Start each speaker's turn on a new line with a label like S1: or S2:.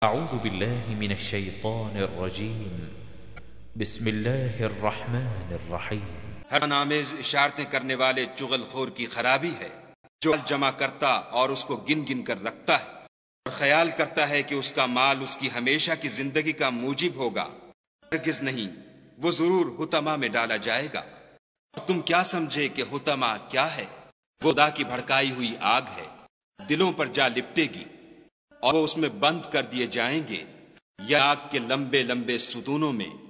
S1: अऊज़ु बिल्लाहि मिनश्शैतानिर्रजीम बिस्मिल्लाहिर्रहमानिर्रहीम।
S2: हरनामेज इशारतें करने वाले चुगलखोर की खराबी है जो माल जमा करता और उसको गिन गिन कर रखता है और ख्याल करता है कि उसका माल उसकी हमेशा की जिंदगी का मूजिब होगा। हरगिज़ नहीं, वो जरूर हुतमा में डाला जाएगा। तुम क्या समझे कि हुतमा क्या है? वो खुदा की भड़काई हुई आग है, दिलों पर जा लिपटेगी और वो उसमें बंद कर दिए जाएंगे या आग के लंबे लंबे सुतूनों में।